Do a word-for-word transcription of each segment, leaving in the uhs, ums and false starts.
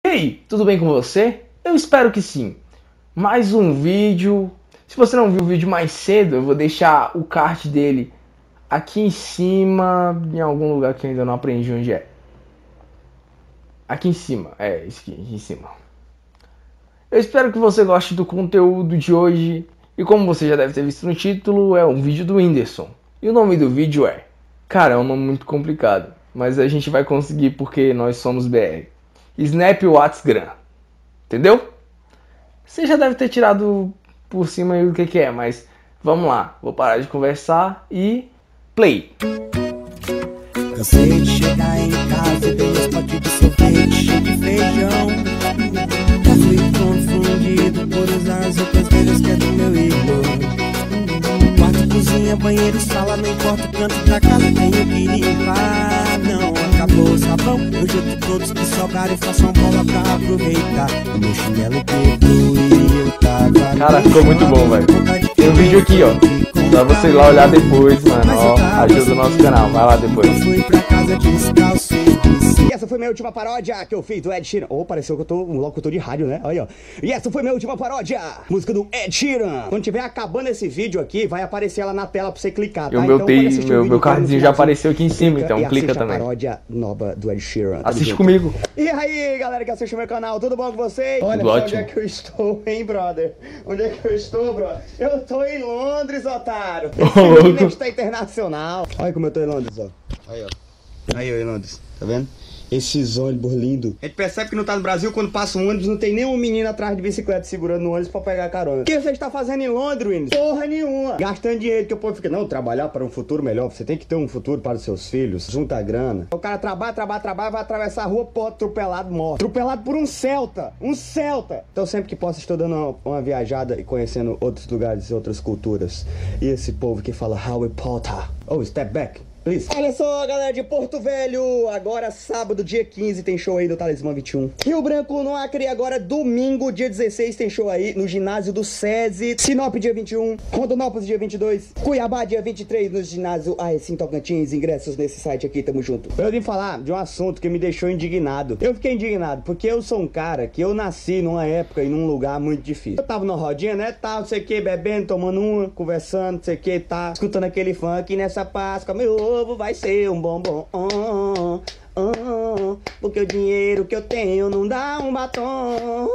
Hey, tudo bem com você? Eu espero que sim. Mais um vídeo. Se você não viu o vídeo mais cedo, eu vou deixar o card dele aqui em cima, em algum lugar que eu ainda não aprendi onde é. Aqui em cima, é, isso aqui, aqui em cima. Eu espero que você goste do conteúdo de hoje. E como você já deve ter visto no título, é um vídeo do Whindersson. E o nome do vídeo é... Cara, é um nome muito complicado, mas a gente vai conseguir porque nós somos B R. Snap Whats Gram. Entendeu? Você já deve ter tirado por cima aí o que que é, mas vamos lá. Vou parar de conversar e... Play! Cansei de chegar em casa e ver os potes de sorvete cheio de feijão. Já fui confundido por usar as roupas velhas que é do meu irmão. Quarto, cozinha, banheiro, sala, não importa o canto da casa, tenho que limpar. Não acabou o sabão, eu junto todos que sobraram e faço uma bola pra aproveitar. O meu chinelo quebrou e eu tava... Cara, ficou muito bom, velho. Tem um vídeo aqui, ó. Pra você ir lá olhar depois, mano, ó, ajuda o nosso canal, vai lá depois. Fui pra casa descalço. E essa foi minha última paródia que eu fiz do Ed Sheeran. Oh, pareceu que eu tô um locutor de rádio, né? Olha, ó. E essa foi minha última paródia, música do Ed Sheeran. Quando tiver acabando esse vídeo aqui, vai aparecer ela na tela pra você clicar, tá? E o meu, então, tem, meu, meu, meu cardzinho já apareceu aqui em cima, clica então clica a também. Paródia nova do Ed Sheeran. Assiste comigo. E aí, galera que assiste o meu canal, tudo bom com vocês? Olha Tudo só ótimo. onde é que eu estou, hein, brother? Onde é que eu estou, brother? Eu tô em Londres, otário. Ô, louco. Está internacional. Olha como eu tô em Londres, ó. Aí, ó. Aí, ó, em Londres. Tá vendo? Esses ônibus lindos. A gente percebe que não tá no Brasil quando passa um ônibus, não tem nenhum menino atrás de bicicleta segurando no ônibus pra pegar carona. O que você está fazendo em Londres, Windows? Porra nenhuma. Gastando dinheiro, que o povo fica, não, trabalhar para um futuro melhor. Você tem que ter um futuro para os seus filhos. Junta a grana. O cara trabalha, trabalha, trabalha, vai atravessar a rua, pô, atropelado, morre. Atropelado por um Celta. Um Celta. Então sempre que posso, estou dando uma, uma viajada e conhecendo outros lugares e outras culturas. E esse povo que fala Harry Potter. Oh, step back. Please. Olha só, galera de Porto Velho, agora sábado, dia quinze, tem show aí do Talismã vinte e um. Rio Branco, no Acre, agora domingo, dia dezesseis, tem show aí no ginásio do SESI. Sinop, dia vinte e um. Rondonópolis, dia vinte e dois. Cuiabá, dia vinte e três, no ginásio A E C em Tocantins. Ingressos nesse site aqui, tamo junto. Eu vim falar de um assunto que me deixou indignado. Eu fiquei indignado porque eu sou um cara que eu nasci numa época e num lugar muito difícil. Eu tava numa rodinha, né, tal, não sei o que, bebendo, tomando uma, conversando, não sei o que, tá, escutando aquele funk nessa Páscoa, meu vai ser um bombom, oh, oh, oh, porque o dinheiro que eu tenho não dá um batom.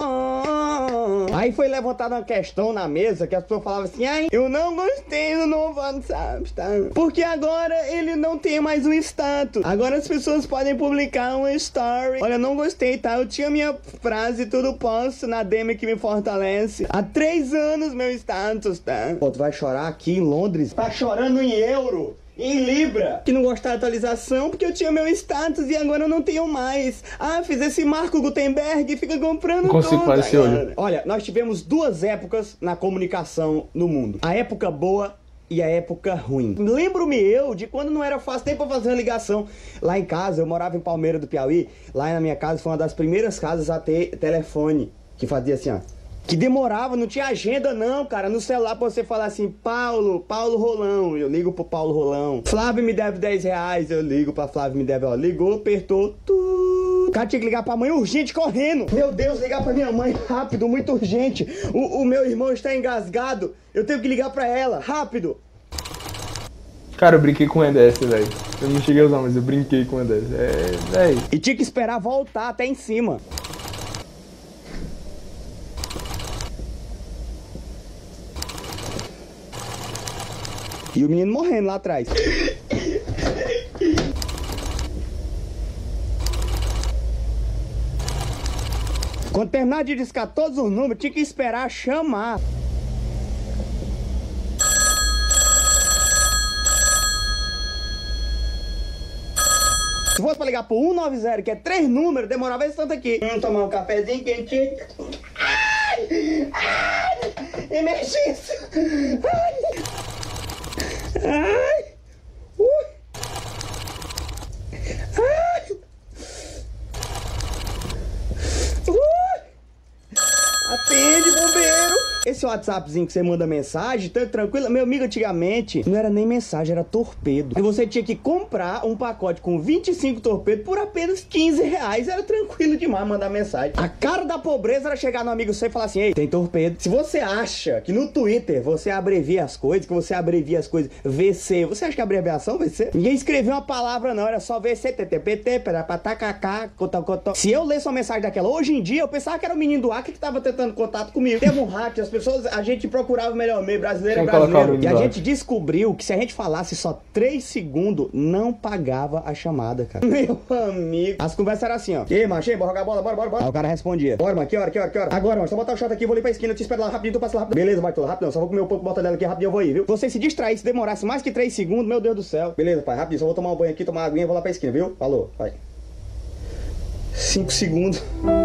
Aí foi levantada uma questão na mesa que as pessoas falavam assim, ai, eu não gostei do novo WhatsApp, tá? Porque agora ele não tem mais um status. Agora as pessoas podem publicar uma story. Olha, não gostei, tá? Eu tinha minha frase, tudo posso, na D M que me fortalece. Há três anos meu status, tá? Pô, tu vai chorar aqui em Londres? Tá chorando em euro? Em Libra, que não gostaram da atualização porque eu tinha meu status e agora eu não tenho mais. Ah, fiz esse Marco Gutenberg e fica comprando não consigo toda, parecer olho. Olha, nós tivemos duas épocas na comunicação no mundo. A época boa e a época ruim. Lembro-me eu de quando não era fácil nem pra fazer uma ligação. Lá em casa, eu morava em Palmeira do Piauí. Lá na minha casa foi uma das primeiras casas a ter telefone. Que fazia assim, ó. Que demorava, não tinha agenda não, cara. No celular pra você falar assim, Paulo, Paulo Rolão, eu ligo pro Paulo Rolão. Flávio me deve dez reais, eu ligo pra Flávio me deve, ó. Ligou, apertou, tu. O cara tinha que ligar pra mãe urgente, correndo. Meu Deus, ligar pra minha mãe rápido, muito urgente. O, o meu irmão está engasgado, eu tenho que ligar pra ela, rápido. Cara, eu brinquei com o E D S, velho. Eu não cheguei a usar, mas eu brinquei com o E D S. É, velho. E tinha que esperar voltar até em cima. E o menino morrendo lá atrás. Quando terminar de discar todos os números, tinha que esperar chamar. Se fosse pra ligar pro cento e noventa, que é três números, demorava esse tanto aqui. Vamos tomar um cafezinho quentinho. Ai! Ai! Emergência! Ai! Ai! Uh! Ai! Uh! Atende, bombeiro! Esse WhatsAppzinho que você manda mensagem, tá tranquilo? Meu amigo, antigamente, não era nem mensagem, era torpedo. E você tinha que comprar um pacote com vinte e cinco torpedos por apenas quinze reais. Era tranquilo demais mandar mensagem. A cara da pobreza era chegar no amigo seu e falar assim, ei, tem torpedo. Se você acha que no Twitter você abrevia as coisas, que você abrevia as coisas V C, você acha que é abreviação V C? Ninguém escreveu uma palavra não, era só V C, T T P T, patacacá, cotocotó. Se eu lesse uma mensagem daquela hoje em dia, eu pensava que era o menino do Acre que tava tentando contato comigo. Teve um hack, as pessoas, a gente procurava o melhor meio, brasileiro é brasileiro. E a gente descobriu que se a gente falasse só três segundos, não pagava a chamada, cara. Meu amigo. As conversas eram assim, ó. E aí, macho, bora jogar bola, bora, bora, bora. Aí o cara respondia. Bora, mano, que hora, que hora, que hora? Agora, mano, só botar o shot aqui, vou ali pra esquina, eu te espero lá rapidinho, tu passa lá rápido. Beleza, vai, tô lá rapidão, só vou comer um pouco de mortadela aqui, rapidinho eu vou aí, viu? Você se distrair, se demorasse mais que três segundos, meu Deus do céu. Beleza, pai, rapidinho, só vou tomar um banho aqui, tomar uma aguinha e vou lá pra esquina, viu? Falou, vai. cinco segundos.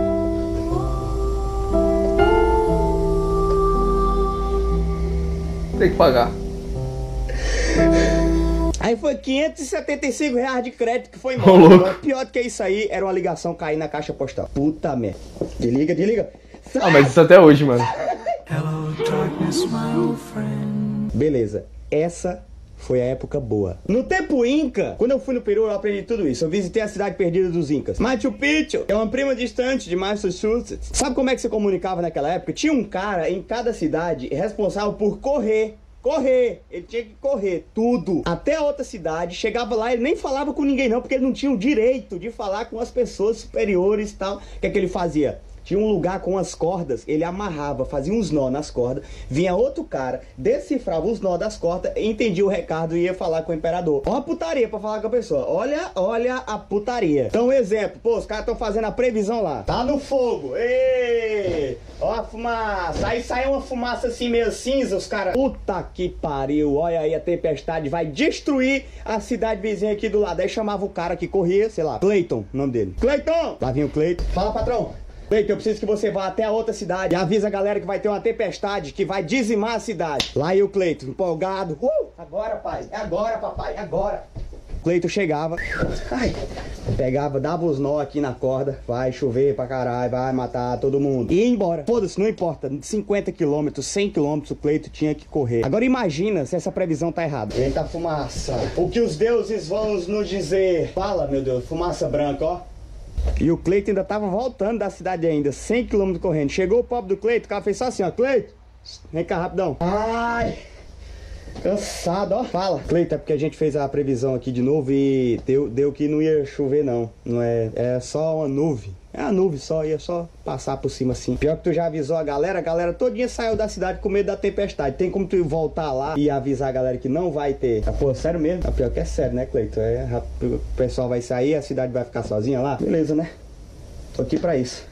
Tem que pagar. Aí foi quinhentos e setenta e cinco reais de crédito que foi embora. Pior do que isso aí, era uma ligação cair na caixa postal. Puta merda. Desliga, desliga. Ah, mas isso até hoje, mano. Hello, darkness, my old friend. Beleza, essa foi a época boa. No tempo Inca, quando eu fui no Peru, eu aprendi tudo isso. Eu visitei a cidade perdida dos Incas. Machu Picchu é uma prima distante de Massachusetts. Sabe como é que se comunicava naquela época? Tinha um cara em cada cidade responsável por correr. Correr, ele tinha que correr tudo até a outra cidade, chegava lá, ele nem falava com ninguém não, porque ele não tinha o direito de falar com as pessoas superiores e tal. O que é que ele fazia? Tinha um lugar com as cordas, ele amarrava, fazia uns nó nas cordas, vinha outro cara, decifrava os nó das cordas, entendia o recado e ia falar com o imperador. Ó a putaria pra falar com a pessoa, olha, olha a putaria. Então, exemplo, pô, os caras estão fazendo a previsão lá, tá no fogo, ê, ó a fumaça, aí sai uma fumaça assim meio cinza, os caras, puta que pariu, olha aí a tempestade, vai destruir a cidade vizinha aqui do lado. Aí chamava o cara que corria, sei lá, Cleiton, o nome dele. Cleiton! Lá vinha o Cleiton, fala patrão. Cleiton, eu preciso que você vá até a outra cidade e avisa a galera que vai ter uma tempestade que vai dizimar a cidade. Lá ia o Cleiton, empolgado. Uh, agora, pai, é agora, papai, é agora. Cleiton chegava, ai, pegava, dava os nó aqui na corda, vai chover pra caralho, vai matar todo mundo. E ia embora. Foda-se, não importa, cinquenta quilômetros, cem quilômetros o Cleiton tinha que correr. Agora imagina se essa previsão tá errada. Eita fumaça, o que os deuses vão nos dizer? Fala, meu Deus, fumaça branca, ó. E o Cleiton ainda tava voltando da cidade ainda, cem quilômetros correndo. Chegou o pobre do Cleiton, o cara fez só assim, ó. Cleiton, vem cá rapidão. Ai, cansado, ó. Fala. Cleiton, é porque a gente fez a previsão aqui de novo e deu, deu que não ia chover não. Não é, é só uma nuvem. É uma nuvem só, ia só passar por cima assim. Pior que tu já avisou a galera, a galera todinha saiu da cidade com medo da tempestade. Tem como tu voltar lá e avisar a galera que não vai ter? Ah, pô, sério mesmo? Ah, pior que é sério, né, Cleiton? É, o pessoal vai sair, a cidade vai ficar sozinha lá? Beleza, né? Tô aqui pra isso.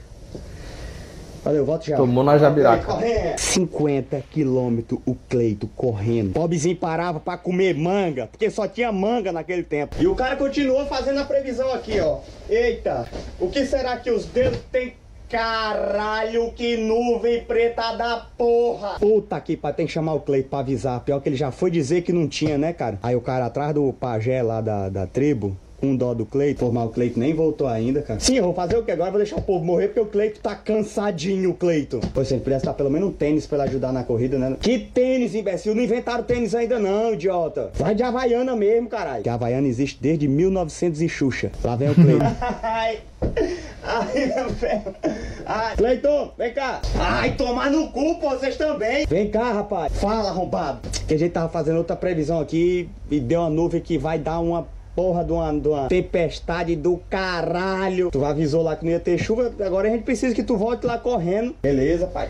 Valeu, volto já. Tomou na jabiraca. cinquenta quilômetros o Cleiton correndo. Pobrezinho parava pra comer manga, porque só tinha manga naquele tempo. E o cara continuou fazendo a previsão aqui, ó. Eita, o que será que os dedos têm? Caralho, que nuvem preta da porra. Puta que pariu, tem que chamar o Cleiton pra avisar. Pior que ele já foi dizer que não tinha, né, cara? Aí o cara atrás do pajé lá da, da tribo, com dó do Cleiton, formar o Cleiton nem voltou ainda, cara. Sim, eu vou fazer o que agora? Eu vou deixar o povo morrer porque o Cleiton tá cansadinho, o Cleiton. Pois se ele pudesse dar pelo menos um tênis pra ele ajudar na corrida, né? Que tênis, imbecil? Não inventaram tênis ainda não, idiota. Vai de Havaiana mesmo, caralho. Que a Havaiana existe desde mil e novecentos e Xuxa. Lá vem o Cleiton. Ai, ai, meu velho. Ai, Cleiton, vem cá. Ai, tomar no cu, pô, vocês também. Vem cá, rapaz. Fala, arrombado. Que a gente tava fazendo outra previsão aqui e deu uma nuvem que vai dar uma porra de uma, de uma tempestade do caralho. Tu avisou lá que não ia ter chuva, agora a gente precisa que tu volte lá correndo. Beleza, pai.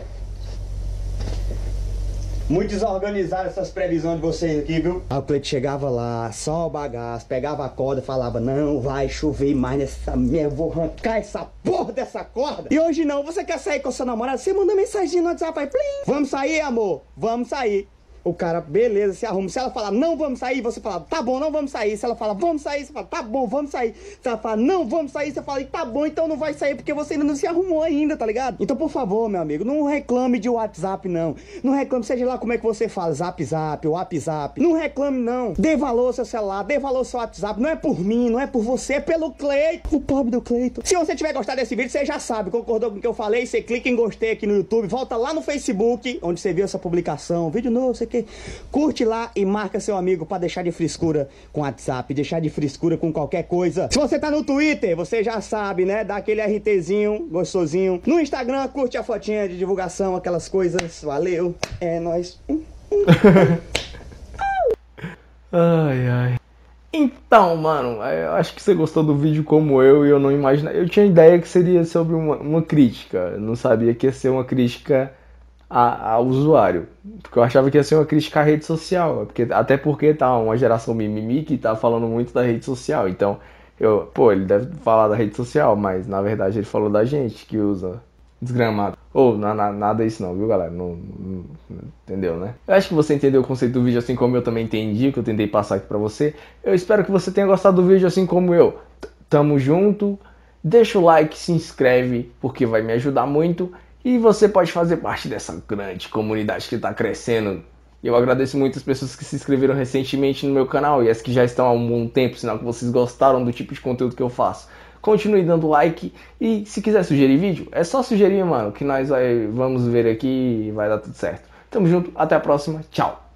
Muito desorganizado essas previsões de vocês aqui, viu? Aí o Cleiton chegava lá, só o bagaço, pegava a corda, falava, não vai chover mais nessa merda, vou arrancar essa porra dessa corda. E hoje não, você quer sair com a sua namorada, você manda mensagem no WhatsApp, aí, plim. Vamos sair, amor? Vamos sair. O cara, beleza, se arruma. Se ela falar, não vamos sair, você fala, tá bom, não vamos sair. Se ela fala, vamos sair, você fala, tá bom, vamos sair. Se ela fala, não vamos sair, você fala, tá bom, então não vai sair porque você ainda não se arrumou ainda, tá ligado? Então, por favor, meu amigo, não reclame de WhatsApp, não. Não reclame, seja lá como é que você fala, zap, zap, WhatsApp. Não reclame, não. Dê valor ao seu celular, dê valor ao seu WhatsApp. Não é por mim, não é por você, é pelo Cleiton, o pobre do Cleiton. Se você tiver gostado desse vídeo, você já sabe, concordou com o que eu falei, você clica em gostei aqui no YouTube, volta lá no Facebook, onde você viu essa publicação, vídeo novo, sei que, curte lá e marca seu amigo pra deixar de frescura com WhatsApp, deixar de frescura com qualquer coisa. Se você tá no Twitter, você já sabe, né, dá aquele RTzinho gostosinho. No Instagram, curte a fotinha de divulgação, aquelas coisas, valeu, é nóis. Ai, ai. Então, mano, eu acho que você gostou do vídeo como eu e eu não imaginava. Eu tinha ideia que seria sobre uma, uma crítica. Eu não sabia que ia ser uma crítica a, ao usuário. Porque eu achava que ia ser uma crítica à rede social. Porque, até porque tá uma geração mimimi que tá falando muito da rede social. Então, eu, pô, ele deve falar da rede social, mas na verdade ele falou da gente que usa desgramado. Ou, oh, nada disso não, viu, galera? Não, não, entendeu, né? Eu acho que você entendeu o conceito do vídeo assim como eu também entendi, que eu tentei passar aqui pra você. Eu espero que você tenha gostado do vídeo assim como eu. Tamo junto. Deixa o like, se inscreve, porque vai me ajudar muito. E você pode fazer parte dessa grande comunidade que tá crescendo. Eu agradeço muito as pessoas que se inscreveram recentemente no meu canal e as que já estão há um bom tempo, sinal que vocês gostaram do tipo de conteúdo que eu faço. Continue dando like e se quiser sugerir vídeo, é só sugerir, mano, que nós vai, vamos ver aqui e vai dar tudo certo. Tamo junto, até a próxima, tchau!